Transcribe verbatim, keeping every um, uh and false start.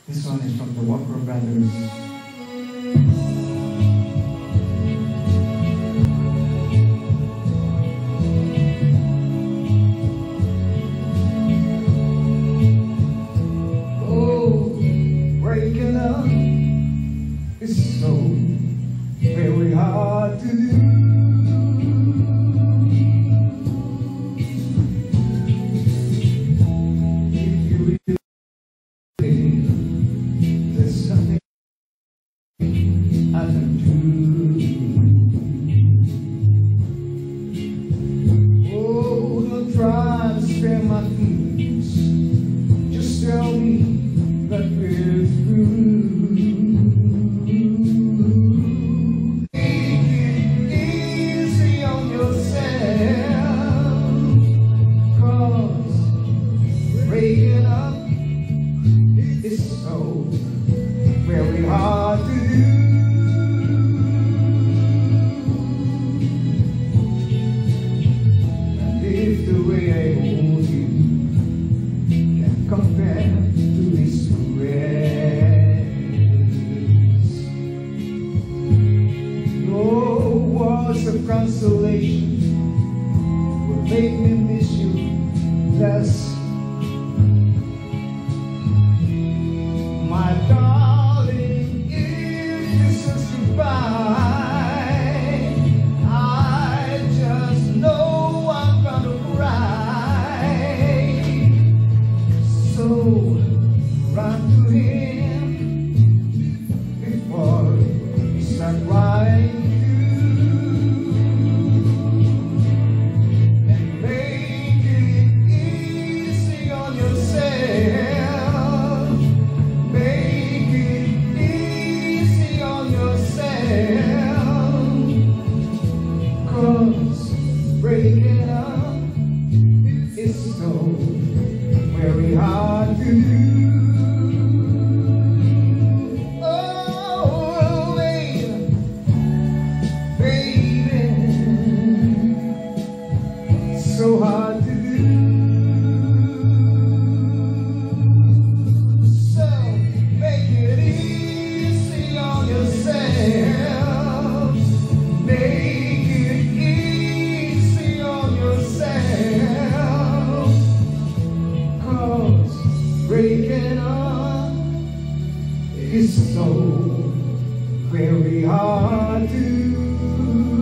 This one is from the Walker Brothers. Breaking up is so very hard to do. If you really think there's nothing I can do. Oh, don't try to spare my feelings. Just tell me that we're through. Take it easy on yourself, 'cause breaking up is so very hard to do. And if the way I hold you can compare to this of consolation will make me miss you less. My darling, if this is goodbye, I just know I'm gonna cry. So run to him before you start crying. Breaking up is so very hard to do. Oh, baby, baby, so hard to do. So make it easy on yourself. Make breaking up is so very hard to do.